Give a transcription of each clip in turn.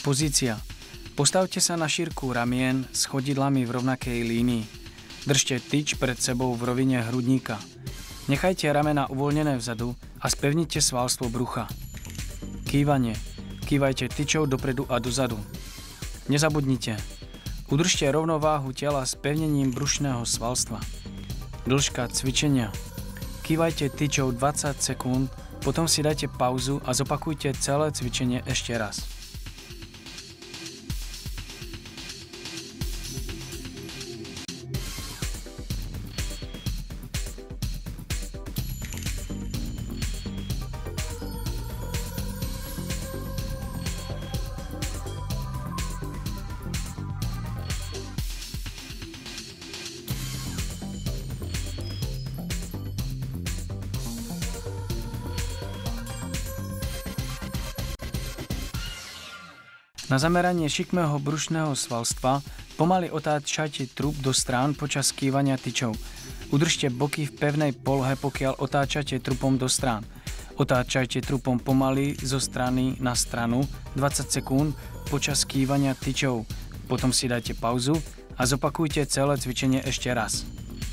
Pozícia. Postavte sa na šírku ramien s chodidlami v rovnakej línii. Držte tyč pred sebou v rovine hrudníka. Nechajte ramena uvoľnené vzadu a spevnite svalstvo brucha. Kývanie. Kývajte tyčou dopredu a dozadu. Nezabudnite. Udržte rovnováhu tela s pevnením brušného svalstva. Dĺžka cvičenia. Kývajte tyčou 20 sekúnd, potom si dajte pauzu a zopakujte celé cvičenie ešte raz. Na zameranie šikmého brušného svalstva pomaly otáčajte trup do strán počas kývania tyčou. Udržte boky v pevnej polohe, pokiaľ otáčate trupom do strán. Otáčajte trupom pomaly zo strany na stranu 20 sekúnd počas kývania tyčou. Potom si dajte pauzu a zopakujte celé cvičenie ešte raz.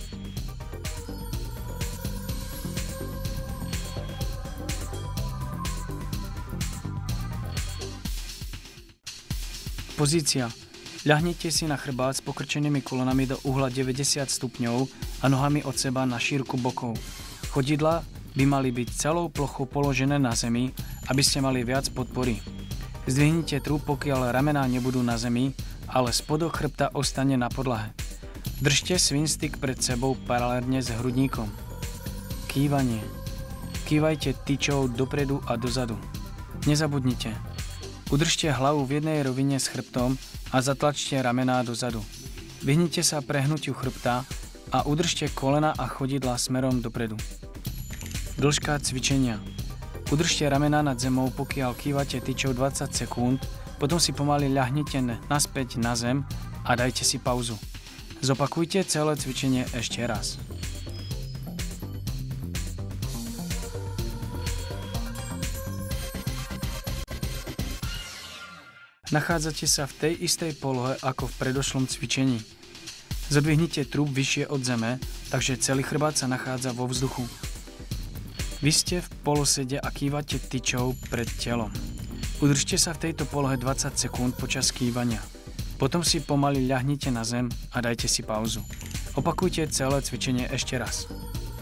Pozícia. Ľahnite si na chrbát s pokrčenými kolenami do uhla 90 stupňov a nohami od seba na šírku bokov. Chodidlá by mali byť celou plochou položené na zemi, aby ste mali viac podpory. Zdvihnite trup, pokiaľ ramená nebudú na zemi, ale spodok chrbta ostane na podlahe. Držte swing stick pred sebou paralelne s hrudníkom. Kývanie. Kývajte tyčou dopredu a dozadu. Nezabudnite. Udržte hlavu v jednej rovine s chrbtom a zatlačte ramená dozadu. Vyhnite sa prehnutiu chrbta a udržte kolena a chodidlá smerom dopredu. Dĺžka cvičenia. Udržte ramená nad zemou, pokiaľ kývate tyčou 20 sekúnd, potom si pomaly ľahnite naspäť na zem a dajte si pauzu. Zopakujte celé cvičenie ešte raz. Nachádzate sa v tej istej polohe ako v predošlom cvičení. Zodvihnite trup vyššie od zeme, takže celý chrbát sa nachádza vo vzduchu. Vy ste v polosede a kývate tyčou pred telom. Udržte sa v tejto polohe 20 sekúnd počas kývania. Potom si pomaly ľahnite na zem a dajte si pauzu. Opakujte celé cvičenie ešte raz.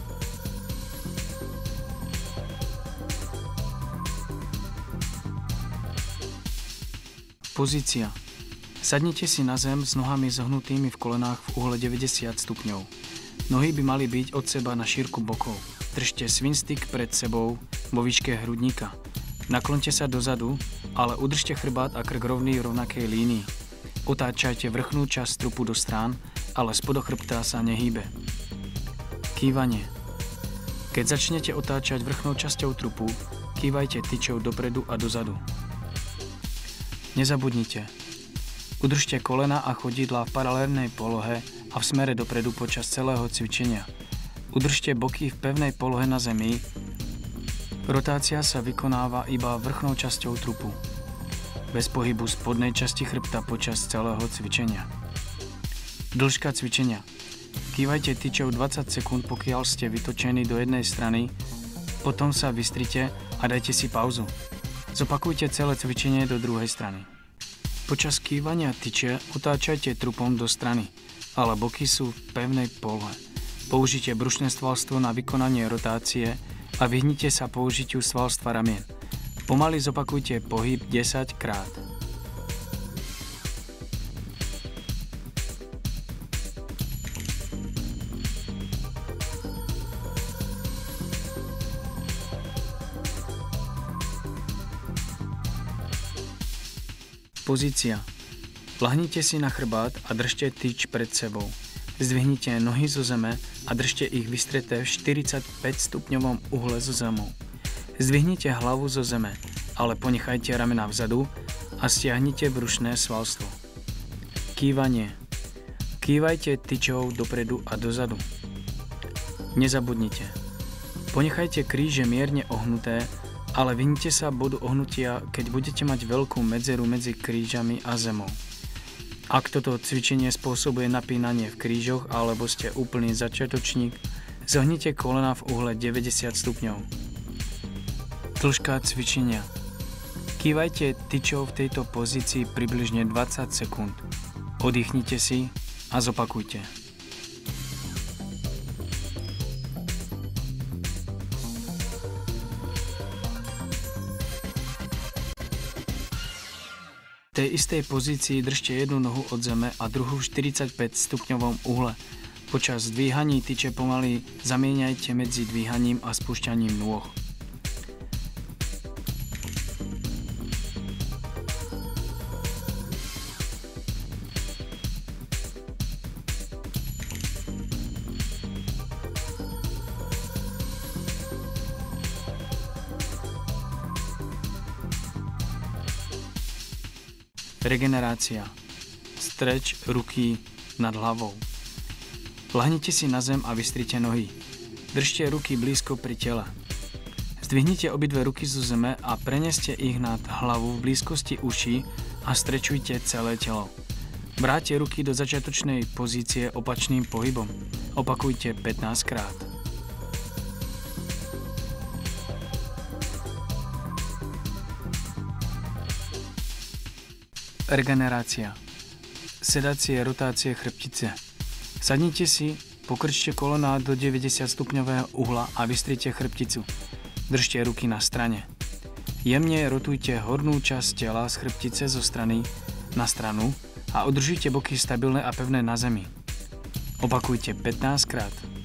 Pozícia. Sadnite si na zem s nohami zohnutými v kolenách v uhle 90 stupňov. Nohy by mali byť od seba na šírku bokov. Držte swing stick pred sebou vo výške hrudníka. Naklonte sa dozadu, ale udržte chrbát a krk rovný v rovnakej línii. Otáčajte vrchnú časť trupu do strán, ale spodok chrbta sa nehýbe. Kývanie. Keď začnete otáčať vrchnou časťou trupu, kývajte tyčou dopredu a dozadu. Nezabudnite. Udržte kolena a chodidlá v paralelnej polohe a v smere dopredu počas celého cvičenia. Udržte boky v pevnej polohe na zemi. Rotácia sa vykonáva iba vrchnou časťou trupu. Bez pohybu spodnej časti chrbta počas celého cvičenia. Dĺžka cvičenia. Kývajte tyčou 20 sekúnd, pokiaľ ste vytočení do jednej strany, potom sa vystrite a dajte si pauzu. Zopakujte celé cvičenie do druhej strany. Počas kývania tyče otáčajte trupom do strany, ale boky sú v pevnej polohe. Použite brušné svalstvo na vykonanie rotácie a vyhnite sa použitiu svalstva ramien. Pomaly zopakujte pohyb 10 krát. Pozícia. Lahnite si na chrbát a držte tyč pred sebou. Zdvihnite nohy zo zeme a držte ich vystreté v 45 stupňovom uhle zo zemou. Zdvihnite hlavu zo zeme, ale ponechajte ramená vzadu a stiahnite brušné svalstvo. Kývanie. Kývajte tyčou dopredu a dozadu. Nezabudnite. Ponechajte kríže mierne ohnuté Ale vyhnite sa bodu ohnutia, keď budete mať veľkú medzeru medzi krížami a zemou. Ak toto cvičenie spôsobuje napínanie v krížoch alebo ste úplný začiatočník, zohnite kolena v uhle 90 stupňov. Dĺžka cvičenia. Kývajte tyčou v tejto pozícii približne 20 sekúnd. Oddychnite si a zopakujte. V tej istej pozícii držte jednu nohu od zeme a druhú v 45 stupňovom uhle. Počas dvíhaní tyče pomaly zamieňajte medzi dvíhaním a spúšťaním nôh. Regenerácia. Stretch ruky nad hlavou. Lahnite si na zem a vystrite nohy. Držte ruky blízko pri tele. Zdvihnite obidve ruky zo zeme a preneste ich nad hlavu v blízkosti uší a strečujte celé telo. Vráťte ruky do začiatočnej pozície opačným pohybom. Opakujte 15 krát. Regenerácia. Sedacie rotácie chrbtice. Sadnite si, pokrčte kolená do 90 stupňového uhla a vystrite chrbticu. Držte ruky na strane. Jemne rotujte hornú časť tela z chrbtice zo strany na stranu a udržujte boky stabilné a pevné na zemi. Opakujte 15 krát.